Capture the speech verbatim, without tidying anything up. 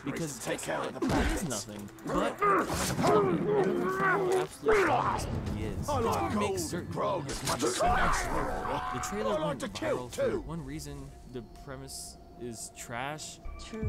because take care of the there is bandits. nothing. But I love it. I love how absolutely strong this movie is. I like It makes gold certain and grog moments as much so as I extra. like The trailer I like went to kill, viral for too. one reason: the premise is trash. True.